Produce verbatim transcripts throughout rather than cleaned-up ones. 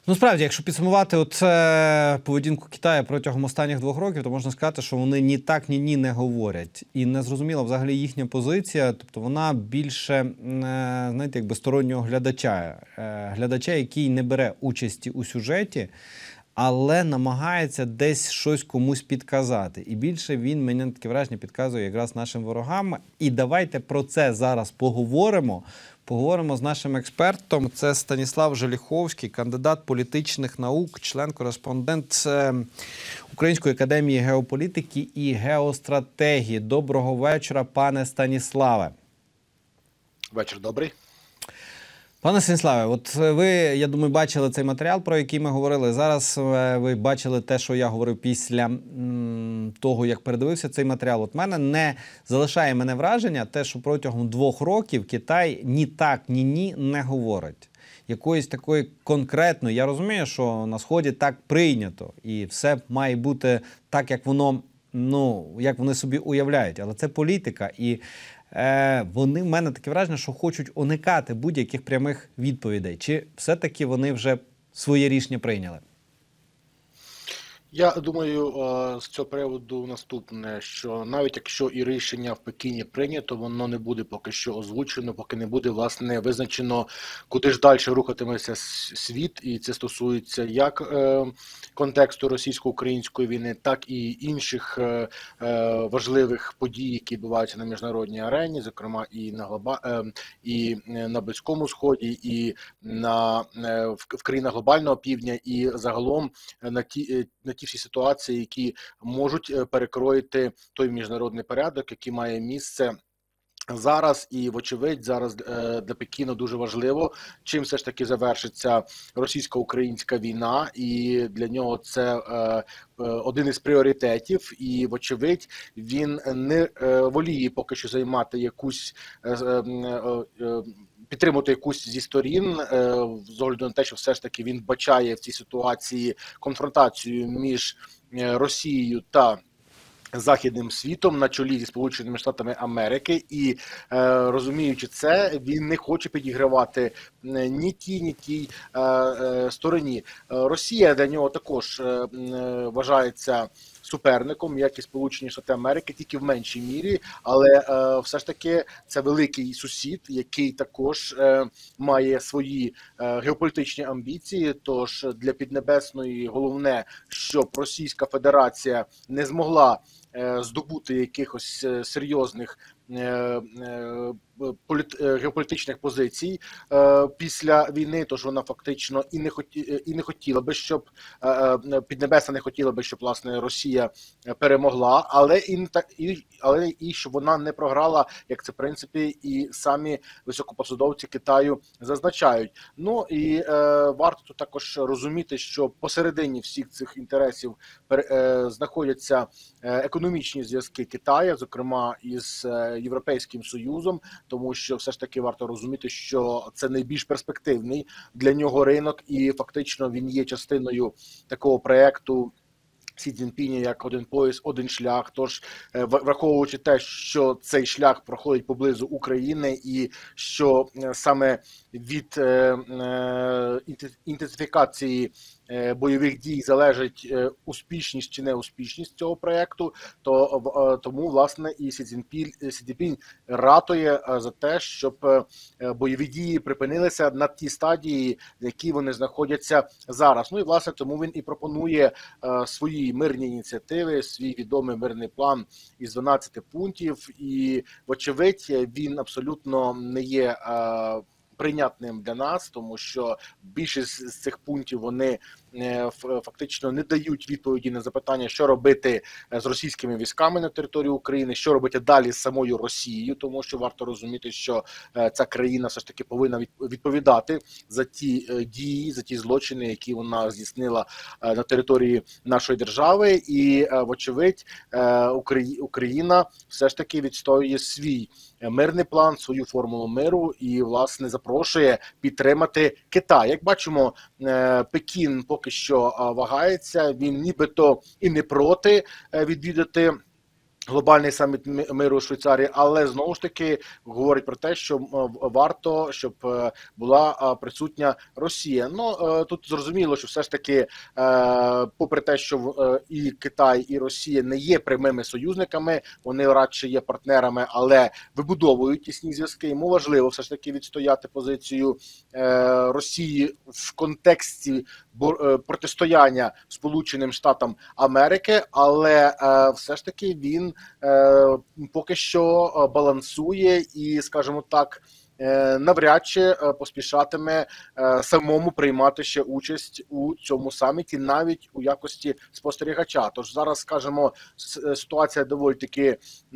Ну, справді, якщо підсумувати оце поведінку Китаю протягом останніх двох років, то можна сказати, що вони ні так, ні ні не говорять. І не зрозуміла взагалі їхня позиція, тобто вона більше, знаєте, якби стороннього глядача. Глядача, який не бере участі у сюжеті, але намагається десь щось комусь підказати. І більше він, мені таке враження, підказує якраз нашим ворогам. І давайте про це зараз поговоримо. Поговоримо з нашим експертом. Це Станіслав Желіховський, кандидат політичних наук, член-кореспондент Української академії геополітики і геостратегії. Доброго вечора, пане Станіславе. Вечір добрий. Пане Станіславе, от ви, я думаю, бачили цей матеріал, про який ми говорили. Зараз ви бачили те, що я говорив після м, того, як передивився цей матеріал. От мене не залишає мене враження те, що протягом двох років Китай ні так, ні ні не говорить. Якоїсь такої конкретної, я розумію, що на Сході так прийнято, і все має бути так, як воно, ну, як вони собі уявляють. Але це політика, і Е, вони, в мене таке враження, що хочуть уникати будь-яких прямих відповідей. Чи все-таки вони вже своє рішення прийняли? Я думаю, з цього приводу наступне, що навіть якщо і рішення в Пекіні прийнято, воно не буде поки що озвучено, поки не буде, власне, визначено, куди ж далі рухатиметься світ, і це стосується як е, контексту російсько-української війни, так і інших е, важливих подій, які відбуваються на міжнародній арені, зокрема і на глоба... е, і на Близькому Сході, і на е, в країнах глобального півдня, і загалом на ті на ті всі ситуації, які можуть перекроїти той міжнародний порядок, який має місце зараз. І, вочевидь, зараз для Пекіну дуже важливо, чим все ж таки завершиться російсько-українська війна, і для нього це е, один із пріоритетів, і, вочевидь, він не е, воліє поки що займати якусь е, е, е, підтримувати якусь зі сторін, з огляду на те, що все ж таки він бачає в цій ситуації конфронтацію між Росією та Західним світом на чолі зі Сполученими Штатами Америки, і е, розуміючи це, він не хоче підігравати ні тій, ні тій е, е, стороні. Росія для нього також е, вважається суперником, як і Сполучені Штати Америки, тільки в меншій мірі, але е, все ж таки це великий сусід, який також е, має свої е, геополітичні амбіції. Тож для Піднебесної головне, щоб Російська Федерація не змогла е, здобути якихось е, серйозних е, е, геополітичних позицій е, після війни, тож вона фактично і не хоті, і не хотіла би, щоб е, Піднебесна не хотіла би, щоб, власне, Росія перемогла, але і, і але і щоб вона не програла, як це в принципі і самі високопосадовці Китаю зазначають. Ну і е, варто тут також розуміти, що посередині всіх цих інтересів е, знаходяться економічні зв'язки Китаю, зокрема із Європейським Союзом, тому що все ж таки варто розуміти, що це найбільш перспективний для нього ринок, і фактично він є частиною такого проєкту Сі Цзіньпіня, як один пояс, один шлях. Тож, враховуючи те, що цей шлях проходить поблизу України, і що саме від е, е, інтенсифікації бойових дій залежить успішність чи неуспішність цього проєкту, то тому, власне, і Сі Цзіньпінь, Сі Цзіньпінь ратує за те, щоб бойові дії припинилися на тій стадії, в якій вони знаходяться зараз. Ну і, власне, тому він і пропонує свої мирні ініціативи, свій відомий мирний план із дванадцяти пунктів, і, вочевидь, він абсолютно не є прийнятним для нас, тому що більшість з цих пунктів вони фактично не дають відповіді на запитання, що робити з російськими військами на території України, що робити далі з самою Росією, тому що варто розуміти, що ця країна все ж таки повинна відповідати за ті дії, за ті злочини, які вона здійснила на території нашої держави, і, вочевидь, Україна все ж таки відстоює свій мирний план, свою формулу миру і, власне, запрошує підтримати Китай. Як бачимо, Пекін поки що вагається, він нібито і не проти відвідати глобальний саміт миру у Швейцарії, але знову ж таки говорить про те, що варто, щоб була присутня Росія. Ну тут зрозуміло, що все ж таки, попри те, що і Китай, і Росія не є прямими союзниками, вони радше є партнерами, але вибудовують тісні зв'язки. Йому важливо все ж таки відстояти позицію Росії в контексті протистояння Сполученим Штатам Америки, але все ж таки він поки що балансує і, скажімо так, навряд чи поспішатиме самому приймати ще участь у цьому саміті, навіть у якості спостерігача. Тож зараз, скажімо, ситуація доволі таки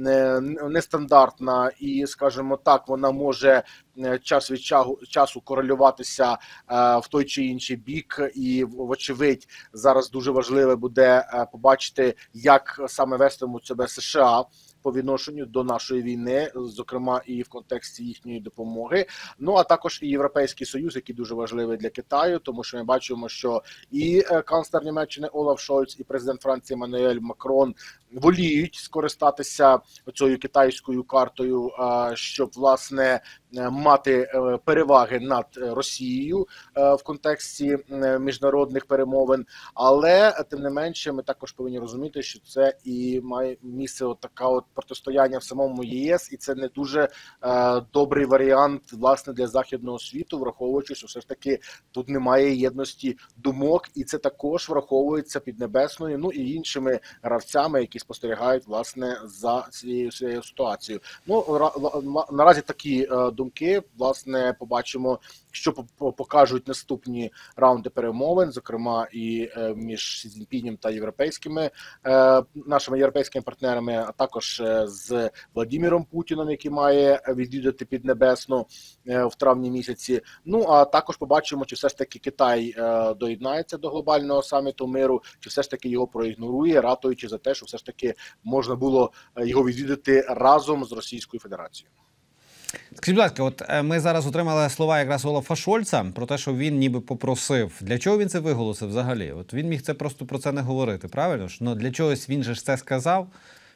нестандартна і, скажімо так, вона може час від часу корелюватися в той чи інший бік, і, вочевидь, зараз дуже важливо буде побачити, як саме вестимуть себе США по відношенню до нашої війни, зокрема і в контексті їхньої допомоги. Ну, а також і Європейський Союз, який дуже важливий для Китаю, тому що ми бачимо, що і канцлер Німеччини Олаф Шольц, і президент Франції Еммануель Макрон воліють скористатися цією китайською картою, щоб, власне, мати переваги над Росією в контексті міжнародних перемовин. Але, тим не менше, ми також повинні розуміти, що це і має місце от така от протистояння в самому ЄС, і це не дуже добрий варіант, власне, для західного світу, враховуючи, що все ж таки тут немає єдності думок, і це також враховується Піднебесною, ну і іншими гравцями, які спостерігають, власне, за цією, цією ситуацією. Ну, наразі такі думки, власне, побачимо, що покажуть наступні раунди перемовин, зокрема і між Сі Цзіньпінем та європейськими, нашими європейськими партнерами, а також з Владимиром Путіним, який має відвідати Піднебесну в травні місяці. Ну, а також побачимо, чи все ж таки Китай доєднається до глобального саміту миру, чи все ж таки його проігнорує, ратуючи за те, що все ж таки можна було його відвідати разом з Російською Федерацією. Скажіть, будь ласка, от ми зараз отримали слова якраз Олафа Шольца про те, що він ніби попросив. Для чого він це виголосив взагалі? От він міг це просто про це не говорити, правильно ж? Ну, для чогось він же ж це сказав.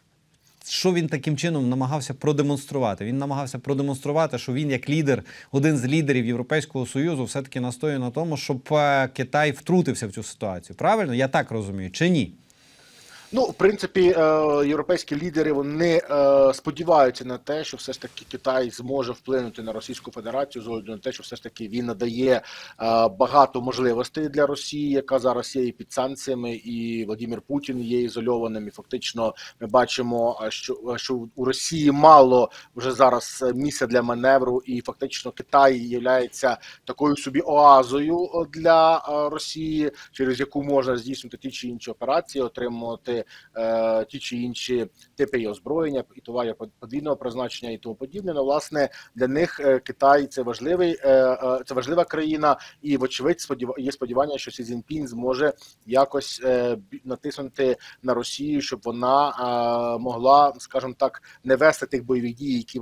Що він таким чином намагався продемонструвати? Він намагався продемонструвати, що він як лідер, один з лідерів Європейського Союзу, все-таки настоює на тому, щоб Китай втрутився в цю ситуацію. Правильно? Я так розумію. Чи ні? Ну, в принципі, європейські лідери, вони сподіваються на те, що все ж таки Китай зможе вплинути на Російську Федерацію, з огляду на те, що все ж таки він надає багато можливостей для Росії, яка зараз є і під санкціями, і Владимир Путін є ізольованим, і фактично ми бачимо, що, що у Росії мало вже зараз місця для маневру, і фактично Китай є такою собі оазою для Росії, через яку можна здійснити ті чи інші операції, отримувати ті чи інші типи і озброєння, і товарів подвійного призначення і тому подібне. Но, власне, для них Китай це важливий, це важлива країна, і, вочевидь, є сподівання, що Сі Цзіньпін зможе якось натиснути на Росію, щоб вона могла, скажімо так, не вести тих бойових дій, які,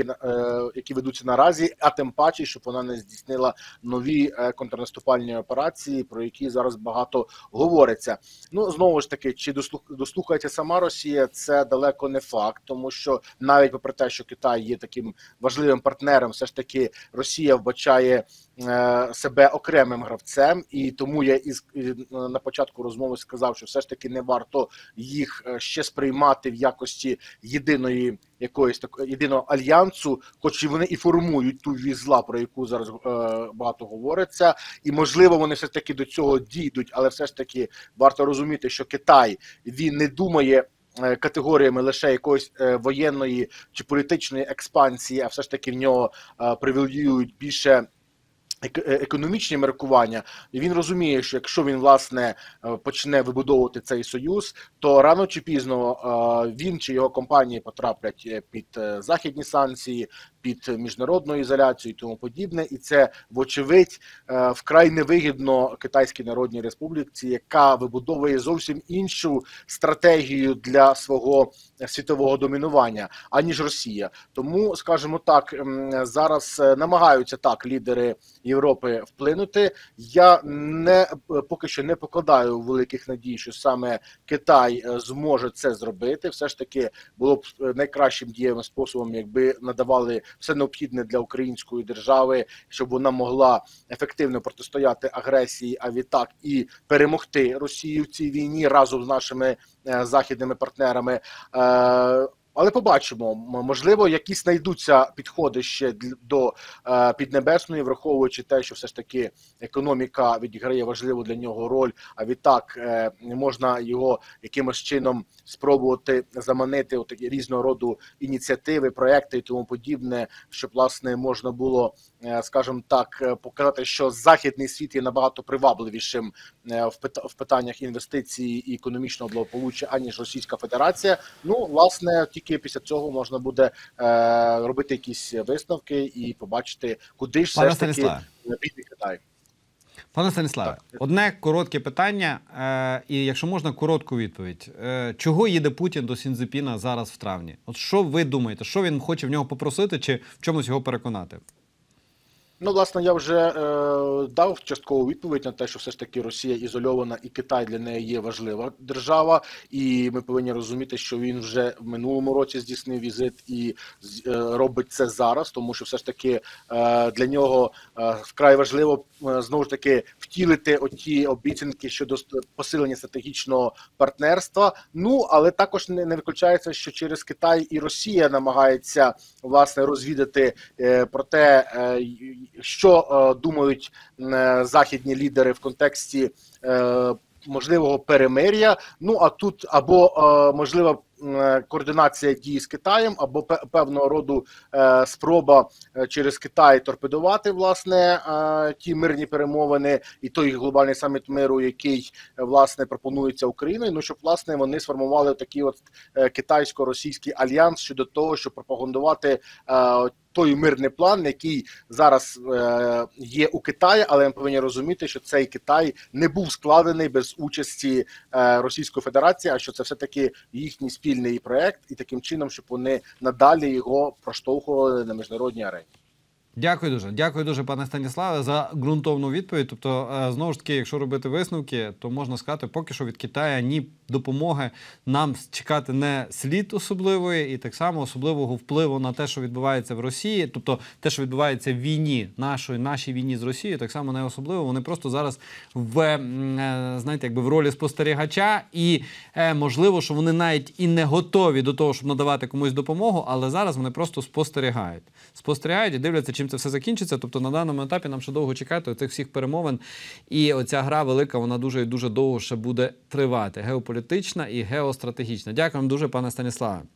які ведуться наразі, а тим паче, щоб вона не здійснила нові контрнаступальні операції, про які зараз багато говориться. Ну, знову ж таки, чи дослухається сама Росія, це далеко не факт, тому що навіть попри те, що Китай є таким важливим партнером, все ж таки Росія вбачає е, себе окремим гравцем, і тому я із на початку розмови сказав, що все ж таки не варто їх ще сприймати в якості єдиної якоїсь такої єдиного альянсу, хоч і вони і формують ту вісь зла, про яку зараз е, багато говориться, і можливо вони все ж таки до цього дійдуть, але все ж таки варто розуміти, що Китай, він не думає категоріями лише якоїсь воєнної чи політичної експансії, а все ж таки в нього привілеюють більше економічні міркування, і він розуміє, що якщо він, власне, почне вибудовувати цей союз, то рано чи пізно він чи його компанії потраплять під західні санкції, під міжнародну ізоляцію і тому подібне. І це, вочевидь, е, вкрай невигідно Китайській Народній Республіці, яка вибудовує зовсім іншу стратегію для свого світового домінування, аніж Росія. Тому, скажімо так, м, зараз е, намагаються так лідери Європи вплинути. Я не поки що не покладаю великих надій, що саме Китай е, зможе це зробити. Все ж таки було б найкращим дієвим способом, якби надавали все необхідне для української держави, щоб вона могла ефективно протистояти агресії, а відтак і перемогти Росію в цій війні разом з нашими е, західними партнерами. Е, Але побачимо, М- можливо, якісь знайдуться підходи ще дл- до е, Піднебесної, враховуючи те, що все ж таки економіка відіграє важливу для нього роль, а відтак е, можна його якимось чином спробувати заманити у такі різного роду ініціативи, проекти і тому подібне, щоб, власне, можна було, е, скажімо так, е, показати, що західний світ є набагато привабливішим е, в пита- в питаннях інвестицій і економічного благополуччя, аніж Російська Федерація. Ну, власне, тільки після цього можна буде е, робити якісь висновки і побачити, куди ж все Пане ж таки Станіславе. піде Китай. Пане Станіславе, Так. одне коротке питання, е, і якщо можна, коротку відповідь. Е, чого їде Путін до Сіньцзепіна зараз в травні? От що ви думаєте, що він хоче в нього попросити чи в чомусь його переконати? Ну, власне, я вже е, дав часткову відповідь на те, що все ж таки Росія ізольована і Китай для неї є важлива держава, і ми повинні розуміти, що він вже в минулому році здійснив візит і з- е, робить це зараз, тому що все ж таки е, для нього е, вкрай важливо е, знову ж таки втілити оті обіцянки щодо ст- посилення стратегічного партнерства. Ну, але також не, не виключається, що через Китай і Росія намагається, власне, розвідати е, про те, е, й- що е, думають е, західні лідери в контексті е, можливого перемир'я. Ну а тут або е, можлива е, координація дій з Китаєм, або пе- певного роду е, спроба е, через Китай торпедувати, власне, е, ті мирні перемовини і той глобальний саміт миру, який е, власне пропонується Україною. Ну щоб, власне, вони сформували такий от е, китайсько-російський альянс щодо того, щоб пропагандувати е, той мирний план, який зараз е, є у Китаї, але ми повинні розуміти, що цей Китай не був складений без участі е, Російської Федерації, а що це все-таки їхній спільний проект, і таким чином, щоб вони надалі його проштовхували на міжнародній арені. Дякую дуже. Дякую дуже, пане Станіславе, за ґрунтовну відповідь. Тобто, е, знову ж таки, якщо робити висновки, то можна сказати, поки що від Китаю ні допомоги нам чекати не слід особливої, і так само особливого впливу на те, що відбувається в Росії, тобто те, що відбувається в війні, нашої, нашій війні з Росією, так само не особливо. Вони просто зараз в, м, е, знаєте, якби в ролі спостерігача, і е, можливо, що вони навіть і не готові до того, щоб надавати комусь допомогу, але зараз вони просто спостерігають. Спостерігають і дивляться, чим це все закінчиться. Тобто на даному етапі нам ще довго чекати цих всіх перемовин. І оця гра велика, вона дуже і дуже довго ще буде тривати. Геополітична і геостратегічна. Дякую вам дуже, пане Станіславе.